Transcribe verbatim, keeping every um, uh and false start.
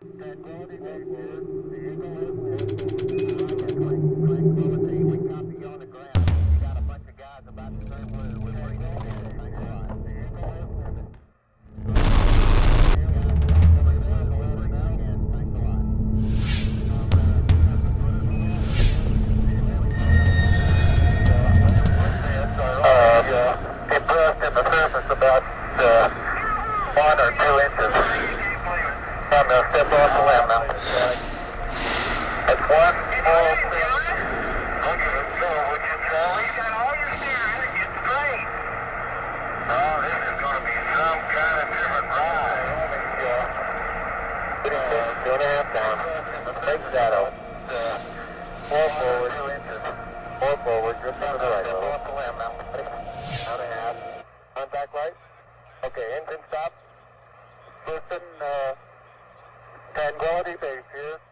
Tranquility Base here. The Eagle has Tranquility, we copy you on the ground. You got a bunch of guys about to turn blue. We're pretty close. Thanks a lot. The Eagle has landed. Thanks a lot. Uh, impressed in the surface about uh, one or two inches. I'm going to step off the limb now. That's one small step. Look at it go, would you, Charlie? You got all your steering, it's straight. Oh, this is going to be some kind of different ride. Two and a half down. Big shadow. Four forward. Two inches. Four forward, just on the right. Step off the limb now. One and a half. Contact light. Okay, engine stop. Listen, uh, Tranquility Base here.